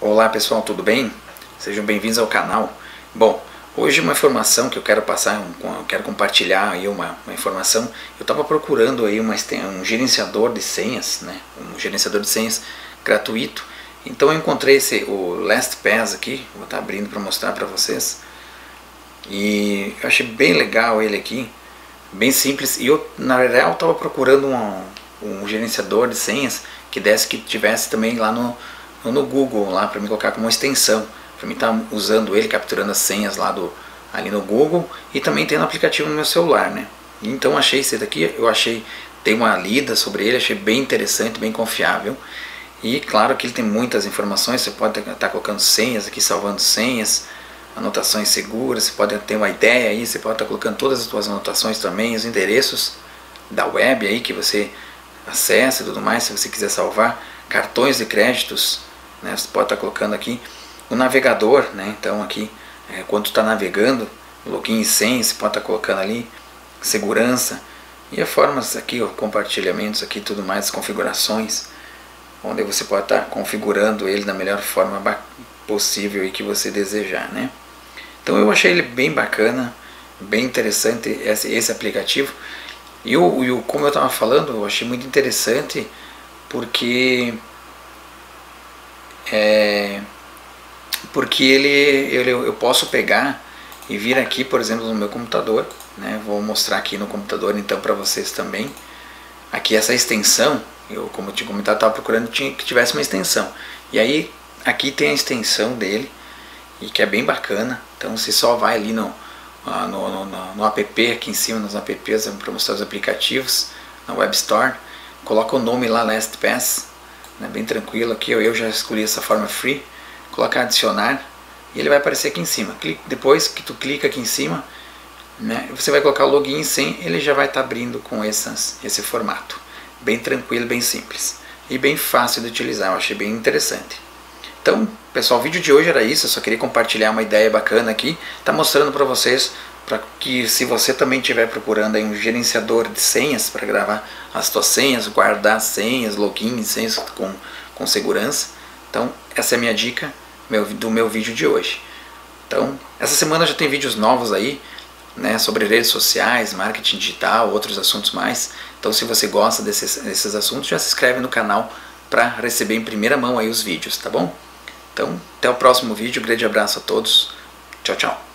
Olá pessoal, tudo bem? Sejam bem-vindos ao canal. Bom, hoje uma informação que eu quero passar, eu quero compartilhar aí uma informação. Eu estava procurando aí um gerenciador de senhas, né? Um gerenciador de senhas gratuito. Então eu encontrei o LastPass aqui, vou estar abrindo para mostrar para vocês. E eu achei bem legal ele aqui, bem simples. E eu, na real, estava procurando um gerenciador de senhas que tivesse também lá no Google, lá para me colocar como uma extensão, para mim estar usando ele, capturando as senhas lá ali no Google e também tendo aplicativo no meu celular, né? Então achei esse daqui, dei uma lida sobre ele, achei bem interessante, bem confiável. E claro que ele tem muitas informações, você pode estar colocando senhas aqui, salvando senhas, anotações seguras, você pode ter uma ideia aí, você pode estar colocando todas as suas anotações também, os endereços da web aí que você acessa e tudo mais, se você quiser salvar, cartões de créditos, né, você pode estar colocando aqui o navegador, né, então aqui quando está navegando, login e senha, você pode estar colocando ali, segurança, e as formas aqui, compartilhamentos aqui, tudo mais, configurações, onde você pode estar configurando ele da melhor forma possível e que você desejar, né. Então eu achei ele bem bacana, bem interessante esse aplicativo. E como eu estava falando, eu achei muito interessante porque eu posso pegar e vir aqui, por exemplo, no meu computador, né? Vou mostrar aqui no computador então para vocês também. Aqui essa extensão, como eu tinha comentado, estava procurando que tivesse uma extensão. E aí aqui tem a extensão dele, e que é bem bacana. Então você só vai ali no app, aqui em cima nos apps, para mostrar os aplicativos, na Web Store, coloca o nome lá, LastPass, né, bem tranquilo aqui, eu já escolhi essa forma free, colocar adicionar, e ele vai aparecer aqui em cima. Depois que tu clica aqui em cima, né, você vai colocar o login e senha, ele já vai estar abrindo com esse formato, bem tranquilo, bem simples, e bem fácil de utilizar, eu achei bem interessante. Então, pessoal, o vídeo de hoje era isso, eu só queria compartilhar uma ideia bacana aqui, tá mostrando para vocês, para que se você também estiver procurando aí um gerenciador de senhas para gravar as suas senhas, guardar senhas, login e senhas com segurança, então essa é a minha dica do meu vídeo de hoje. Então, essa semana já tem vídeos novos aí, né, sobre redes sociais, marketing digital, outros assuntos mais. Então, se você gosta desses assuntos, já se inscreve no canal para receber em primeira mão aí os vídeos, tá bom? Então, até o próximo vídeo, grande abraço a todos, tchau, tchau.